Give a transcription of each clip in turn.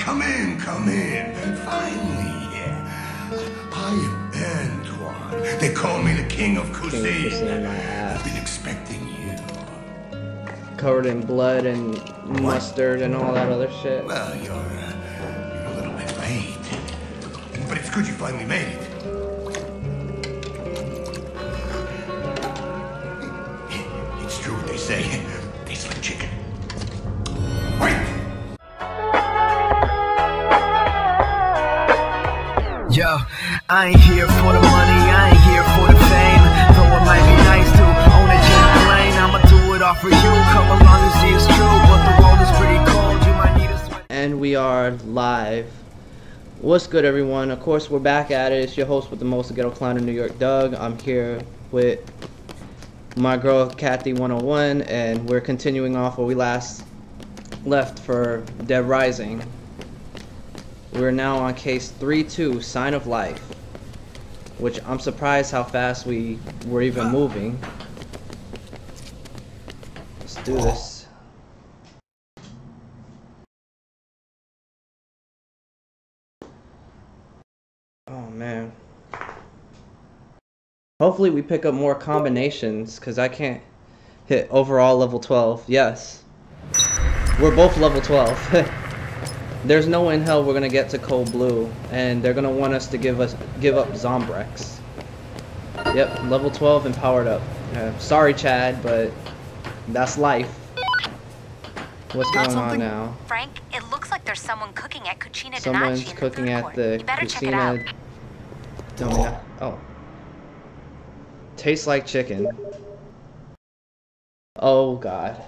come in, come in. Finally, I am Antoine. They call me the King of Cuisine. My ass. I've been expecting you. Covered in blood and mustard and all that other shit. Well, you're a little bit late. But it's good you finally made it. It's true what they say. Tastes like chicken. Wait! Yo, I ain't here for the money, I ain't here for the fame. Though it might be nice to own a jet plane, I'ma do it all for you. Come along and see it's true, but the world is pretty cold. You might need a sweat. And we are live. What's good, everyone? Of course, we're back at it. It's your host with the most, Ghetto Clown in New York, Doug. I'm here with my girl, Kathy 101, and we're continuing off where we last left for Dead Rising. We're now on case 3-2, Sign of Life, which I'm surprised how fast we were even moving. Let's do this. Oh man. Hopefully we pick up more combinations, because I can't hit overall level 12. Yes. We're both level 12. There's no way in hell we're gonna get to Cold Blue, and they're gonna want us to give up Zombrex. Yep, level 12 and powered up. Sorry, Chad, but that's life. What's going on now? Frank, it looks like there's someone cooking at Cucina Someone's Donaci in cooking the food at court. the You better check it out. Cucina Donaci. Oh. Tastes like chicken. Oh god.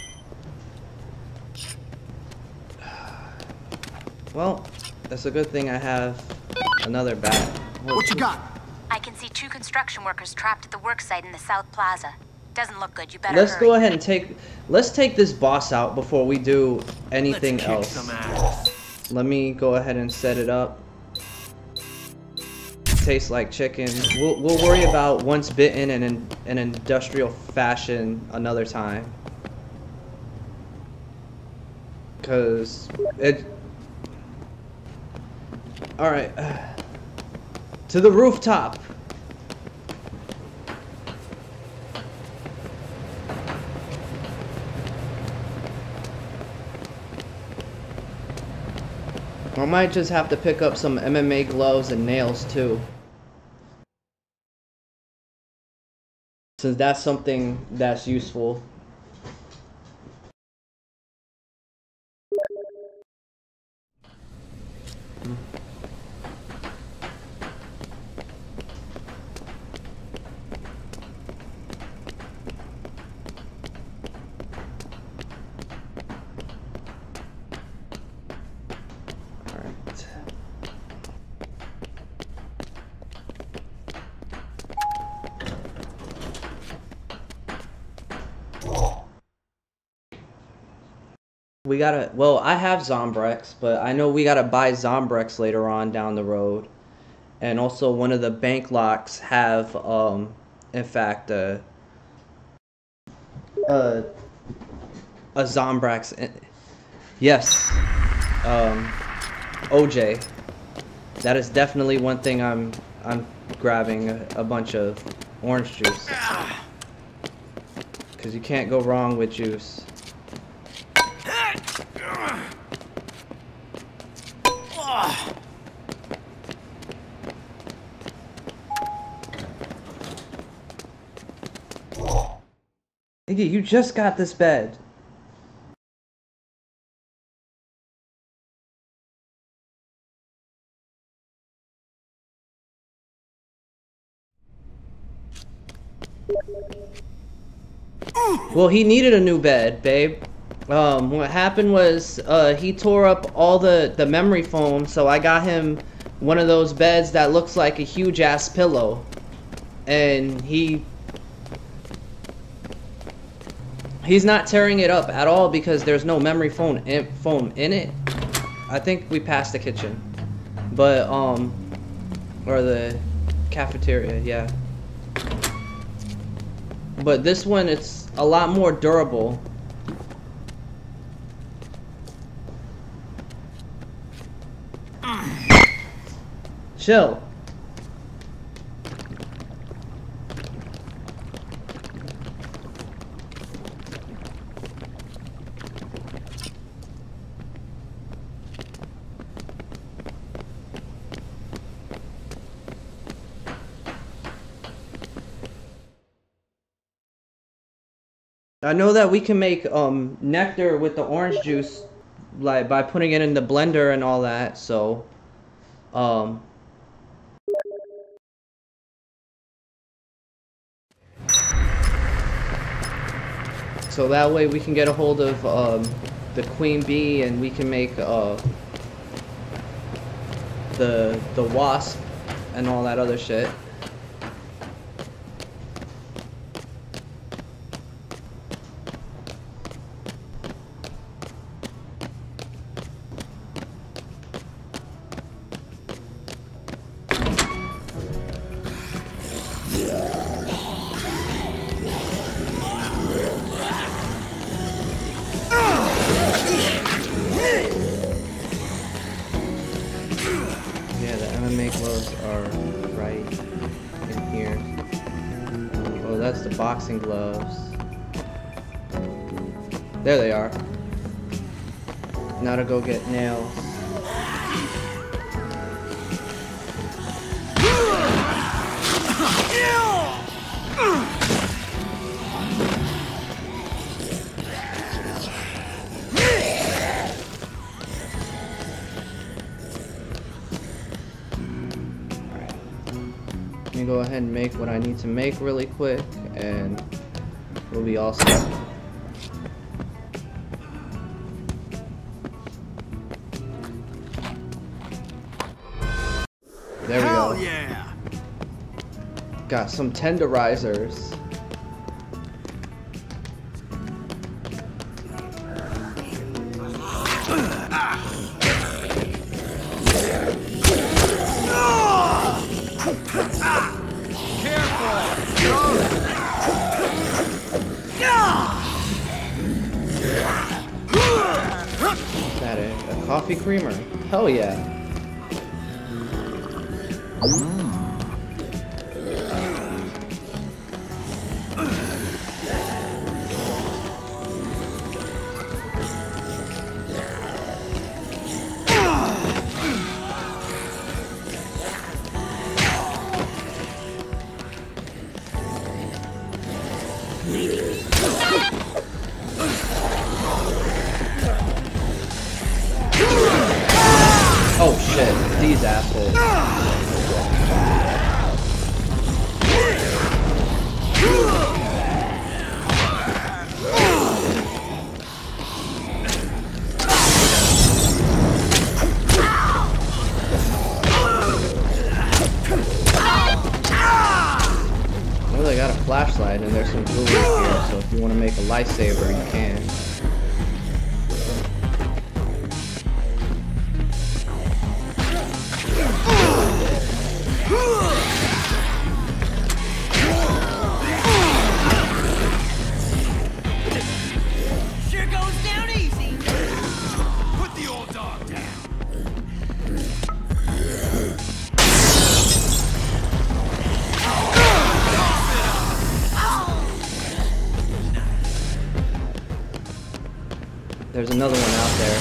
Well, that's a good thing I have another bat. What you got? I can see 2 construction workers trapped at the work site in the South Plaza. Doesn't look good. You better Let's hurry. go ahead and let's take this boss out before we do anything Let's kick else. some ass. Let me go ahead and set it up. Tastes like chicken. We'll worry about once bitten in an industrial fashion another time. Cause it. All right. To the rooftop. I might just have to pick up some MMA gloves and nails too. Since that's something that's useful. We gotta, well, I have Zombrex, but I know we gotta buy Zombrex later on down the road. And also one of the bank locks have, in fact, a Zombrex. Yes. OJ. That is definitely one thing I'm grabbing a bunch of orange juice. Because you can't go wrong with juice. Nigga, you just got this bed. Well, he needed a new bed, babe. What happened was, he tore up all the memory foam, so I got him one of those beds that looks like a huge ass pillow. And he's not tearing it up at all because there's no memory foam in it. I think we passed the kitchen. But, or the cafeteria, yeah. But this one, it's a lot more durable. chill. I know that we can make nectar with the orange juice, like by putting it in the blender and all that. So so that way we can get a hold of the queen bee, and we can make the wasp and all that other shit. That's the boxing gloves. There they are. Now to go get nails. Let me go ahead and make what I need to make really quick, and we'll be all set. There we go. Hell yeah! Got some tenderizers. That a coffee creamer? Hell yeah. Oh shit, these assholes. Well, they got a flashlight and there's some glue here, so if you want to make a lightsaber, you can. There's another one out there,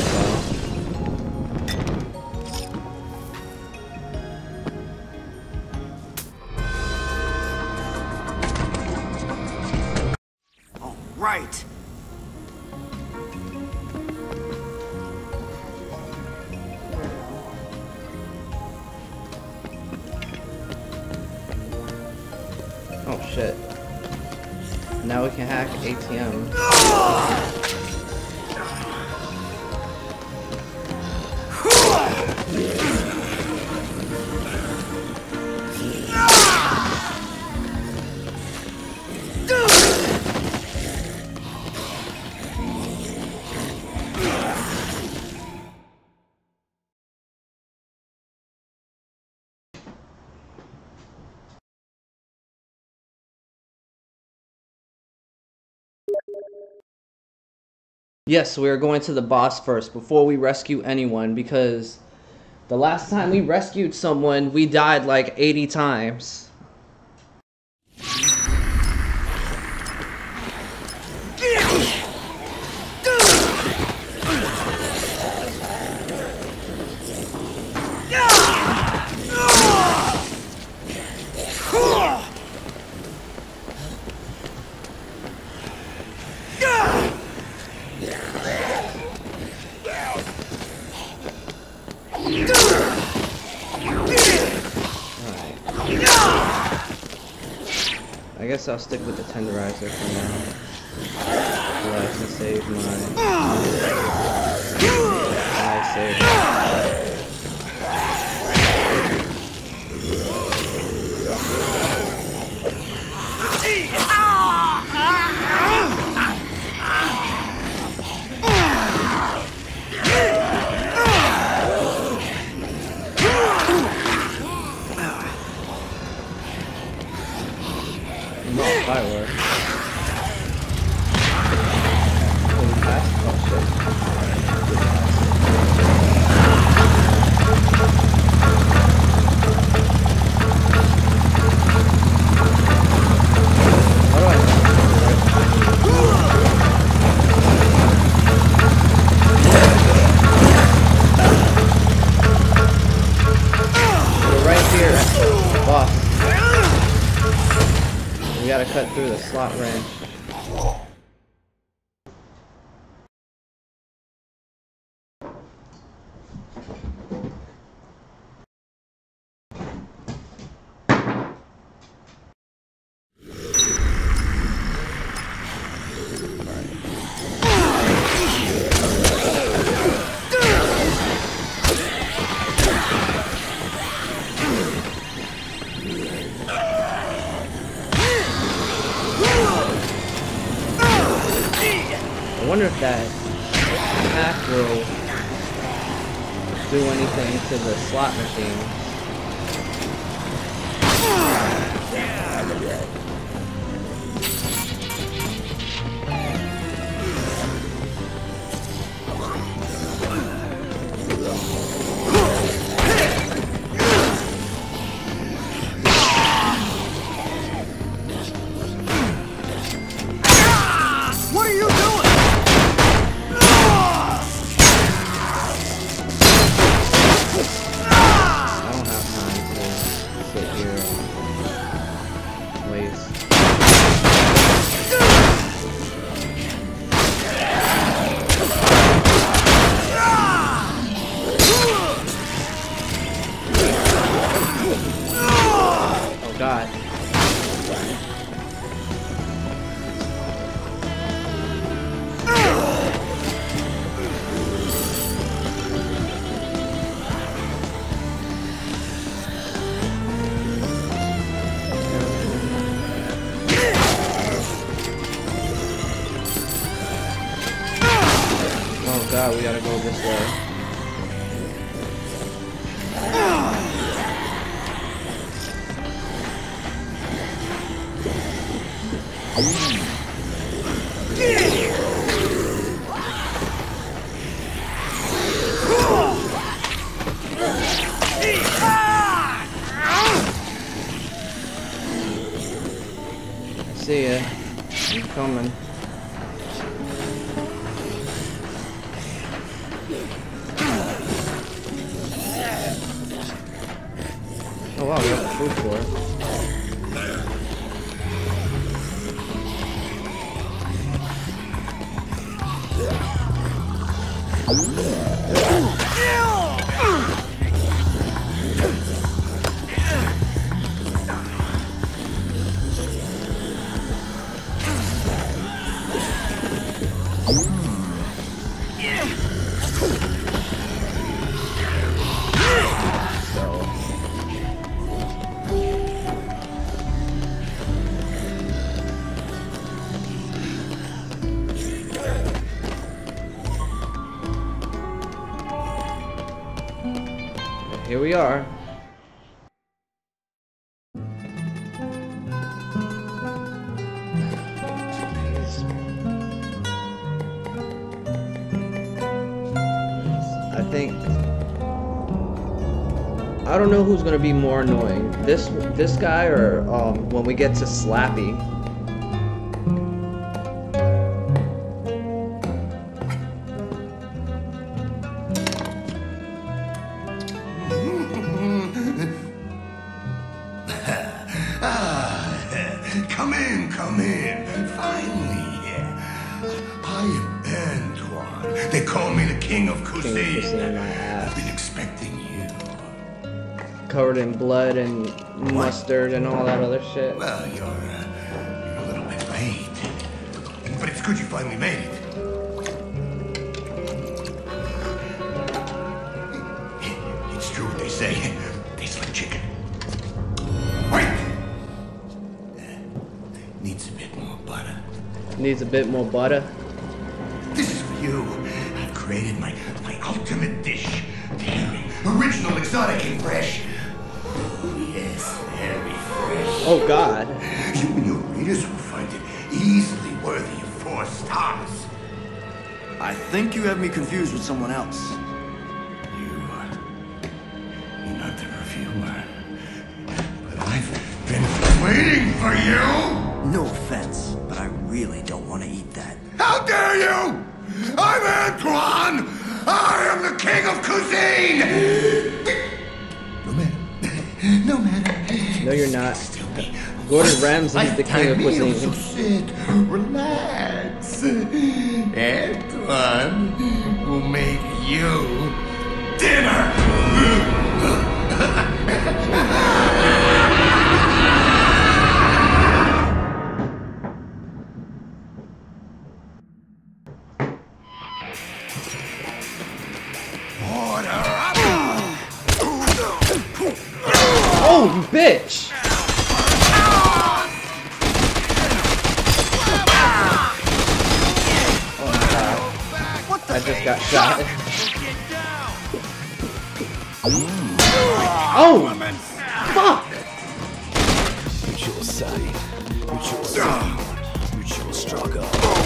so. All right. Oh shit. Now we can hack ATMs. Yes, we are going to the boss first before we rescue anyone, because The last time we rescued someone, we died like 80 times. I guess I'll stick with the tenderizer for now. So I can save my save. Firework. Oh, we passed. Oh shit. How do I? We're right here, boss. We gotta cut through the slot wrench. I wonder if that hack will do anything to the slot machine. God. Oh God, we gotta go this way. See ya. I'm coming. Oh wow, we got the food for it. Here we are. I think I don't know who's gonna be more annoying, this guy or when we get to Slappy. Come in. Finally. I am Antoine. They call me the King of Cuisine. I've been expecting you. Covered in blood and mustard and all that other shit. Well, you're a little bit late. But it's good you finally made it. It's true what they say. Tastes like chicken. Wait! Needs a bit more butter. Needs a bit more butter. This is for you. I've created my ultimate dish. Daring, original, exotic, and fresh. Oh, yes, very fresh. Oh, God. You and your readers will find it easily worthy of 4 stars. I think you have me confused with someone else. You're not the reviewer. But I've been waiting for you! No offense, but I really don't want to eat that. How dare you! I'm Antoine! I am the King of Cuisine! No matter. No, you're not. Gordon Ramsay is the King of Cuisine. So sit, relax. Antoine will make you dinner! Oh, you bitch! Oh my God. I just got shot. Oh! Fuck! Mutual sight, mutual sound, mutual struggle.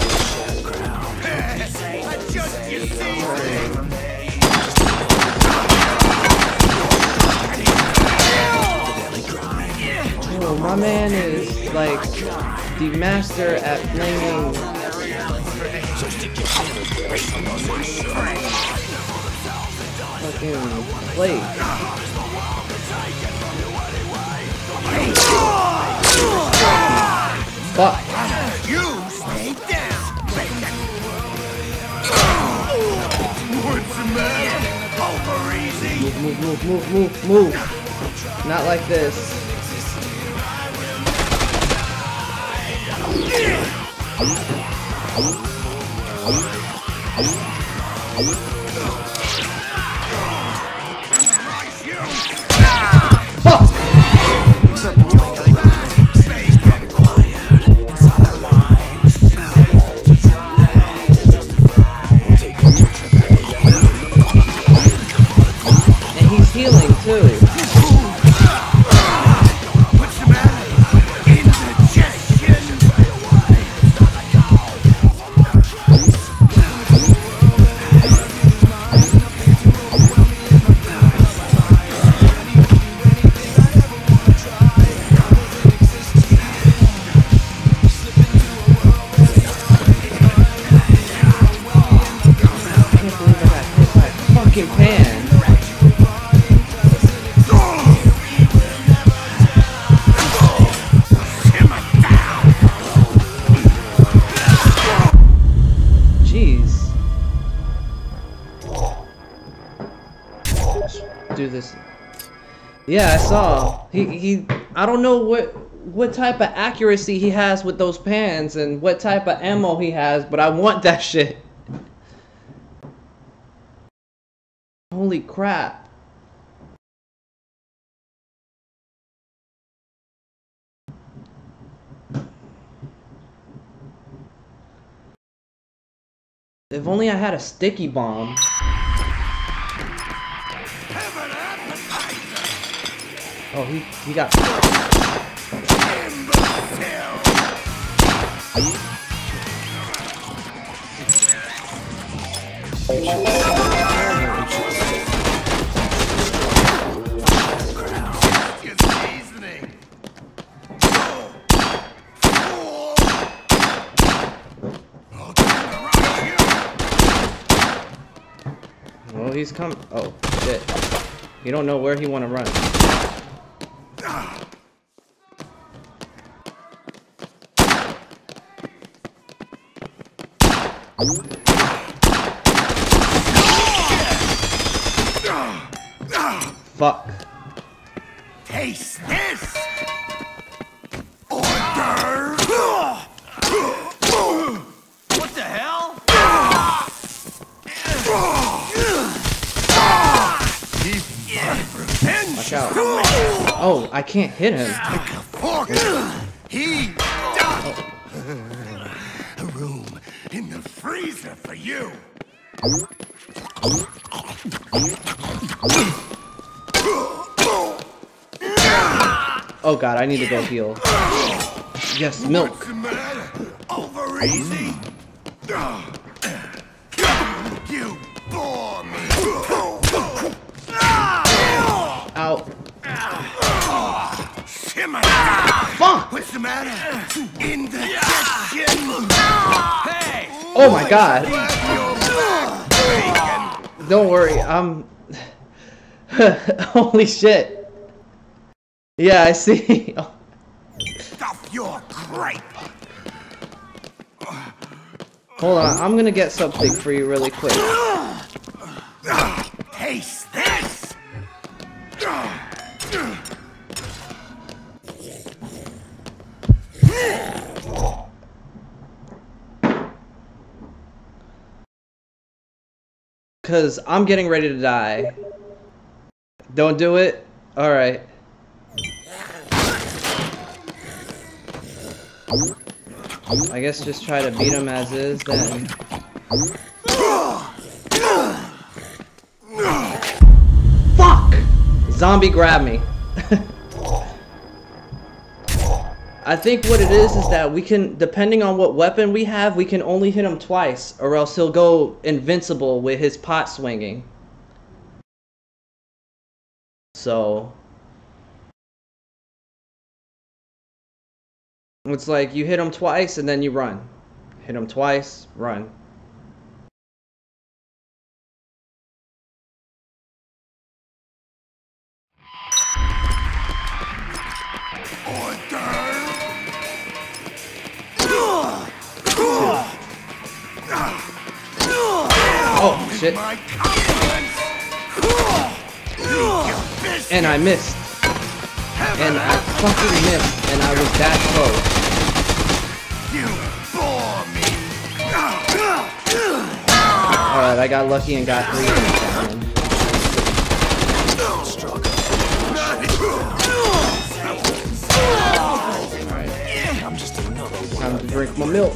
Oh, my man is like the master at flaming. Fucking plate. Fuck. You stay down! What's the matter? Over easy! Move. Not like this. Fuck! And he's healing too. What's the matter? Indigestion! Fucking pan. Jeez. Let's do this. Yeah, I saw. He I don't know what type of accuracy he has with those pans and what type of ammo he has, but I want that shit. Holy crap. If only I had a sticky bomb. Oh, he got... Oh, he's coming. Oh, shit. You don't know where he want to run. Fuck. Taste this! Order! What the hell? Watch out. Oh, I can't hit him. He died! A room in the freezer for you! Oh god, I need to go heal. Yes, milk. What's the matter? Over easy? You bore me! Out. Shimmer! Fuck! What's the matter? Indigestion! Hey! Oh my god. Bacon! Don't worry, I'm... Holy shit. Yeah, I see. Stuff your grape! Hold on, I'm gonna get something for you really quick. Taste this! Cause I'm getting ready to die. Don't do it? Alright. I guess just try to beat him as is then. Fuck! Zombie grabbed me. I think what it is that we can, depending on what weapon we have, we can only hit him twice, or else he'll go invincible with his pot swinging. So it's like you hit him twice and then you run. Hit him twice, run. Oh shit. And I missed. And I fucking missed. And I was that close. You bore me! Alright, I got lucky and got 3 hits on him. Alright. Time to drink my milk.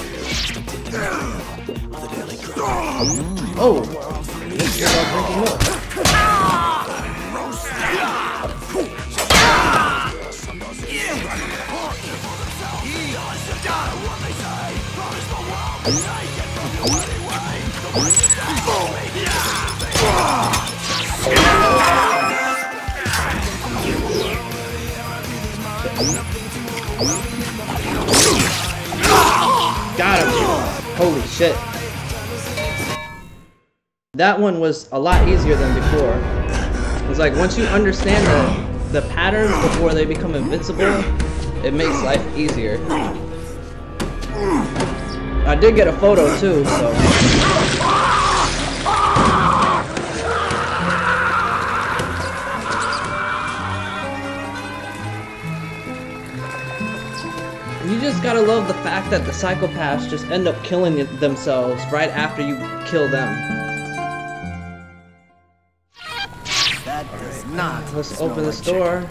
Oh! Let's get out drinking milk. Got him! Holy shit. That one was a lot easier than before. It's like once you understand the patterns before they become invincible, it makes life easier. I did get a photo too, so. You just gotta love the fact that the psychopaths just end up killing themselves right after you kill them. That does not. Let's open this door.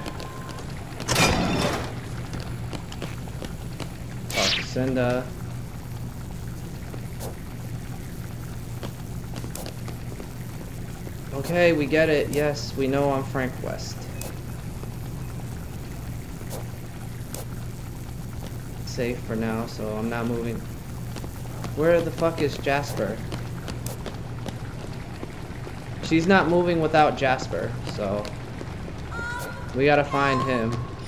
Talk to Cinda. Okay, we get it. Yes, we know I'm Frank West. Safe for now, so I'm not moving. Where the fuck is Jasper? She's not moving without Jasper, so we gotta find him.